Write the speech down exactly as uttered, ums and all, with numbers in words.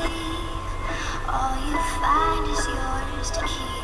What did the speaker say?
leave. All you find is yours to keep.